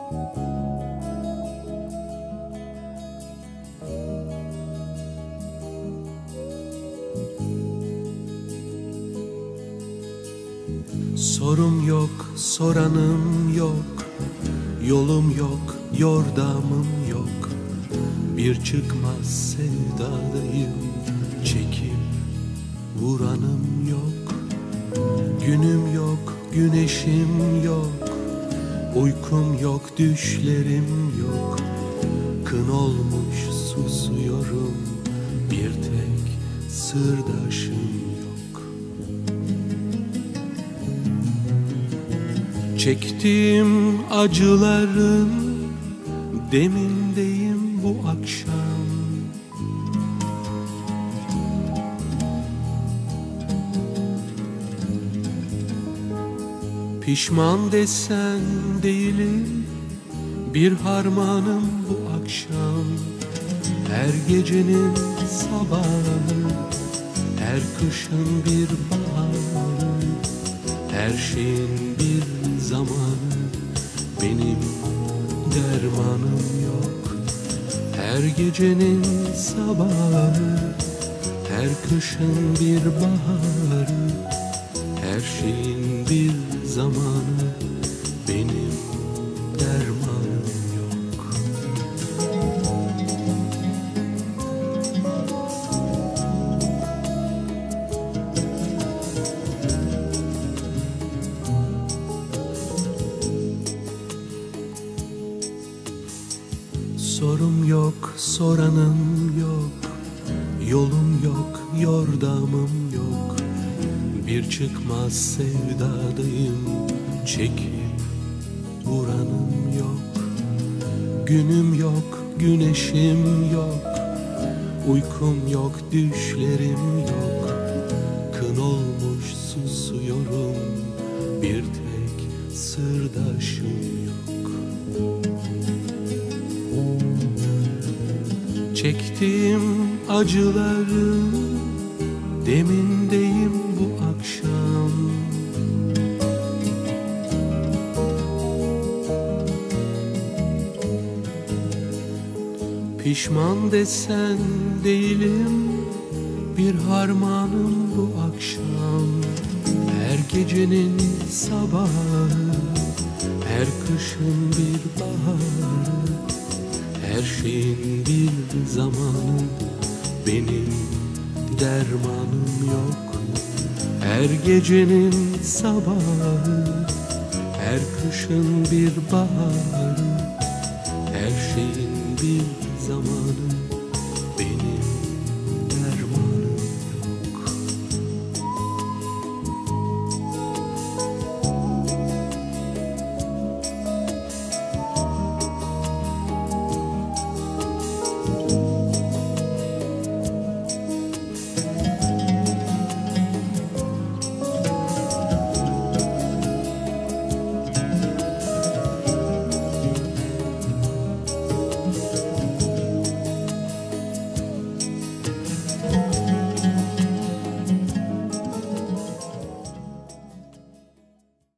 Sorum yok, soranım yok, yolum yok, yordamım yok. Bir çıkmaz sevdadayım, çekip vuranım yok. Günüm yok, güneşim yok, uykum yok, düşlerim yok. Kın olmuş susuyorum, bir tek sırdaşım yok. Çektiğim acıların demindeyim bu akşam. Pişman desen değilim, bir harmanım bu akşam. Her gecenin sabahı, her kışın bir baharı, her şeyin bir zamanı, benim dermanım yok. Her gecenin sabahı, her kışın bir baharı, her şeyin bir zamanı, benim dermanım yok. Sorum yok, soranım yok, yolum yok, yordamım yok. Bir çıkmaz sevdadayım, çekip vuranım yok. Günüm yok, güneşim yok, uykum yok, düşlerim yok. Kın olmuş susuyorum, bir tek sırdaşım yok. Çektiğim acıların demindeyim bu akşam. Pişman desen değilim, bir harmanım bu akşam. Her gecenin sabahı, her kışın bir baharı, her şeyin bir zamanı, benim dermanım yok. Her gecenin sabahı, her kışın bir baharı, her şeyin bir zamanı,